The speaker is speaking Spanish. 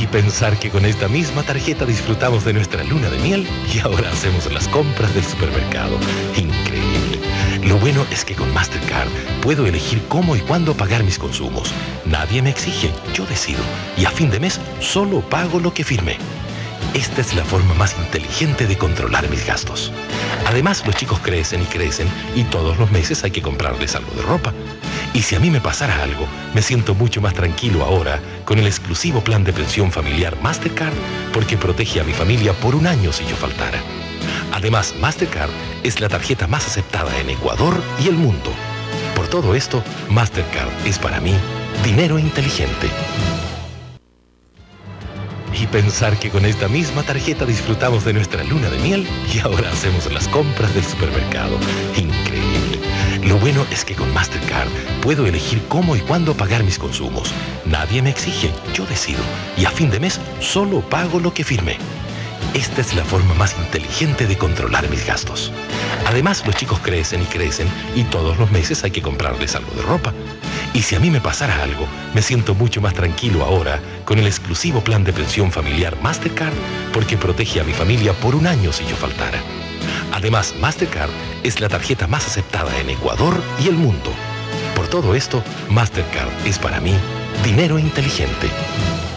Y pensar que con esta misma tarjeta disfrutamos de nuestra luna de miel y ahora hacemos las compras del supermercado. Increíble. Lo bueno es que con Mastercard puedo elegir cómo y cuándo pagar mis consumos. Nadie me exige, yo decido. Y a fin de mes solo pago lo que firmé. Esta es la forma más inteligente de controlar mis gastos. Además, los chicos crecen y crecen y todos los meses hay que comprarles algo de ropa. Y si a mí me pasara algo, me siento mucho más tranquilo ahora con el exclusivo plan de pensión familiar Mastercard porque protege a mi familia por un año si yo faltara. Además, Mastercard es la tarjeta más aceptada en Ecuador y el mundo. Por todo esto, Mastercard es para mí dinero inteligente. Y pensar que con esta misma tarjeta disfrutamos de nuestra luna de miel y ahora hacemos las compras del supermercado. Increíble. Lo bueno es que con Mastercard puedo elegir cómo y cuándo pagar mis consumos. Nadie me exige, yo decido. Y a fin de mes solo pago lo que firmé. Esta es la forma más inteligente de controlar mis gastos. Además, los chicos crecen y crecen y todos los meses hay que comprarles algo de ropa. Y si a mí me pasara algo, me siento mucho más tranquilo ahora con el exclusivo plan de pensión familiar Mastercard porque protege a mi familia por un año si yo faltara. Además, Mastercard es la tarjeta más aceptada en Ecuador y el mundo. Por todo esto, Mastercard es para mí dinero inteligente.